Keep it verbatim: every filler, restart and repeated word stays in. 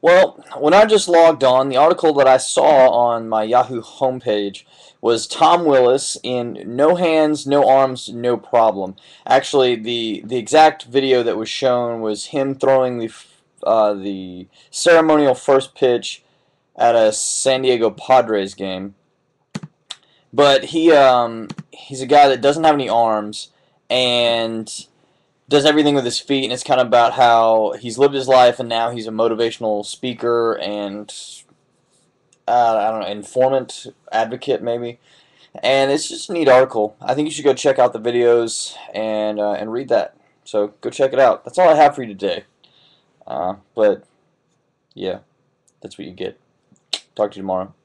Well, when I just logged on, the article that I saw on my Yahoo homepage was Tom Willis in No Hands, No Arms, No Problem. Actually, the the exact video that was shown was him throwing the uh, the ceremonial first pitch at a San Diego Padres game. But he um, he's a guy that doesn't have any arms and does everything with his feet, and it's kind of about how he's lived his life and now he's a motivational speaker and uh, I don't know, informant, advocate maybe. And it's just a neat article. I think you should go check out the videos and uh, and read that. So go check it out. That's all I have for you today. Uh, but yeah, that's what you get. Talk to you tomorrow.